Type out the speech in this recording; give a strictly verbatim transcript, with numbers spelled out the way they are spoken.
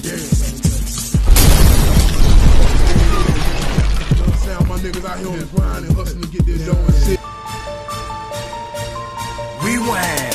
Yeah. You know what I'm saying? My niggas out here on the grind and hustling to get their dough and shit. Rewind.